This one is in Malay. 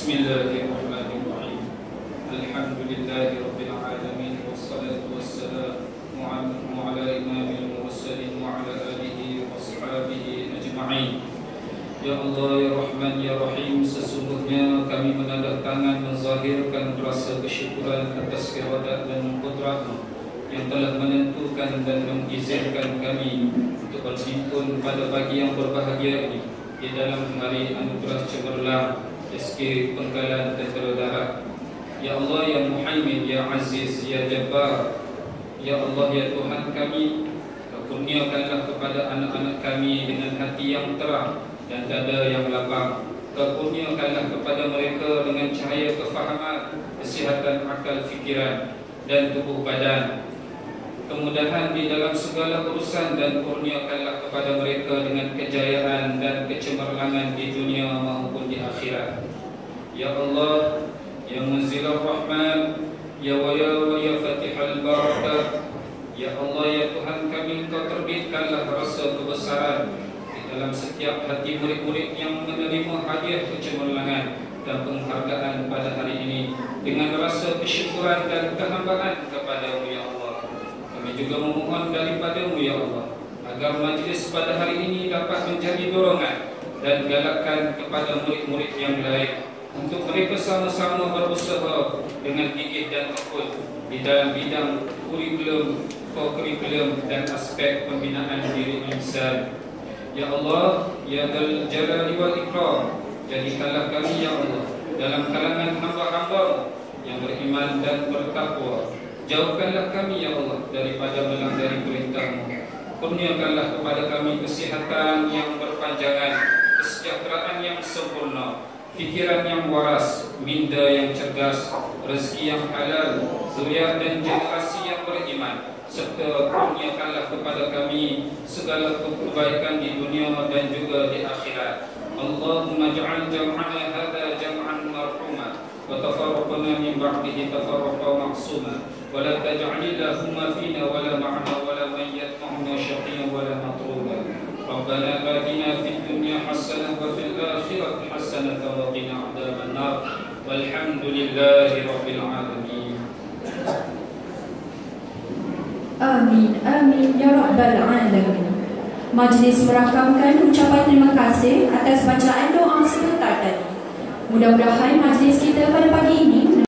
Bismillahirrahmanirrahim. Alhamdulillahirabbil alamin wassalatu wassalamu ala imamil mursalin wa ala alihi washabihi ajma'in. Ya Allah, ya Rahman, ya Rahim, sesungguhnya kami menadah tangan menzahirkan rasa kesyukuran atas iradat dan qudrat-Mu yang telah menentukan dan mengizinkan kami untuk berhimpun pada pagi yang berbahagia ini di dalam hari anugerah cemerlang SK Penggalan Tentera Darat. Ya Allah, ya Muhaimin, ya Aziz, ya Jabbar, ya Allah, ya Tuhan kami, kurniakanlah kepada anak-anak kami dengan hati yang terang dan dada yang lapang. Kurniakanlah kepada mereka dengan cahaya kefahaman, kesihatan akal fikiran dan tubuh badan, kemudahan di dalam segala urusan, dan kurniakanlah kepada mereka dengan kejayaan dan kecemerlangan di dunia maupun di akhirat. Ya Allah, ya Munzilar Rahman, ya Waya Fatihal Barakah, ya Allah, ya Tuhan kami, Engkau terbitkanlah rasa kebesaran di dalam setiap hati murid-murid yang menerima hadiah kecemerlangan dan penghargaan pada hari ini dengan rasa kesyukuran dan kehambaan kepada-Mu, ya Allah. Kami juga memohon daripada-Mu, ya Allah, agar majlis pada hari ini dapat menjadi dorongan dan galakan kepada murid-murid yang lain untuk mereka sama-sama berusaha dengan gigih dan tekun di dalam bidang kurikulum, co-kurikulum dan aspek pembinaan diri insan. Ya Allah, ya Dzal Jalali wal Ikram, jadikanlah kami, ya Allah, dalam kalangan hamba-hamba yang beriman dan bertakwa. Jauhkanlah kami, ya Allah, daripada melanggar perintah-Mu. Kurniakanlah kepada kami kesihatan yang berpanjangan, kesejahteraan yang sempurna, fikiran yang waras, minda yang cerdas, rezeki yang halal, zuriat dan generasi yang beriman, serta kurniakanlah kepada kami segala kebaikan di dunia dan juga di akhirat. Allahumma ja'al jam'ana hadha jam'an marhuma wa tafarraqna min ba'dihi tafarraqa ma'suma wa la taj'alillahumma fina wa la ma'ana wa la man yatma'una syaqiyan wa la matruba. Rabbana atina fid dunya hasanah wa fil akhirati hasanah wa qina adzaban nar. Walhamdulillahi rabbil alamin. Amin, amin ya rabbal alamin. Majlis merakamkan ucapan terima kasih atas bacaan doa sebentar tadi. Mudah-mudahan majlis kita pada pagi ini